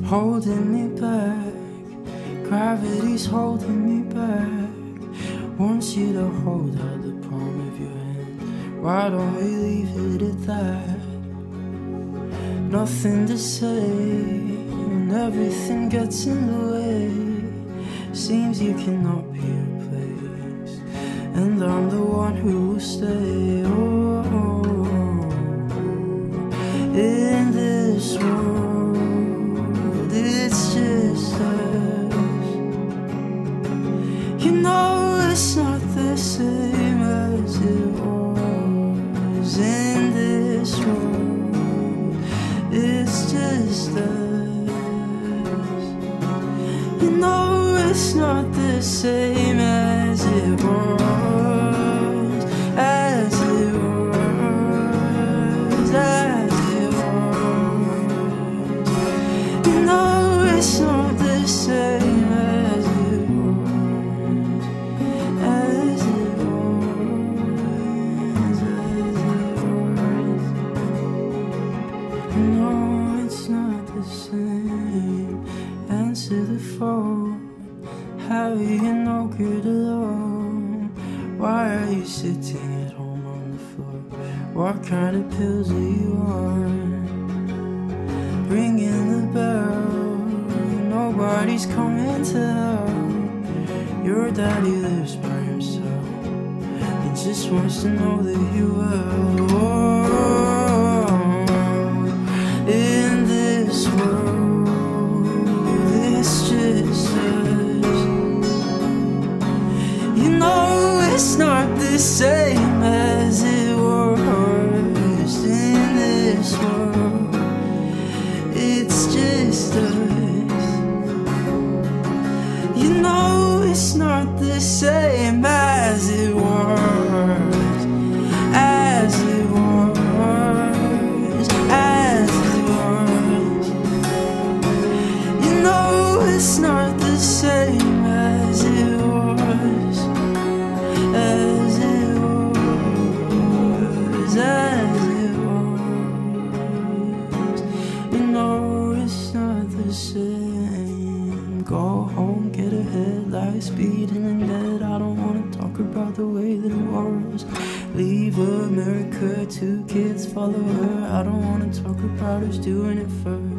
holding me back. Gravity's holding me back. Wants you to hold out the palm of your hand. Why don't we leave it at that? Nothing to say, and everything gets in the way. Seems you cannot be replaced, and I'm the one who will stay. In this world, it's just us. You know it's not the same as it was. In this world, it's just us. You know it's not the same as it was. As it was. As it was. You know it's not the same as it was. As it was. As it was. No, it's not the same. Answer the phone. How are you no good alone? Why are you sitting at home on the floor? What kind of pills are you on? Ringing the bell, nobody's coming to help. Your daddy lives by himself, he just wants to know that you will. In this world, it's just us. You know it's not the same as it was. In this world, it's just us. You know it's not the same as it was. As it was. As it was. You know it's not the same as it was. As it was. As it was. You know it's not the same. Go home, get a headlight, speeding in bed. I don't wanna talk about the way that it was. Leave America, 2 kids follow her. I don't wanna talk about us doing it first.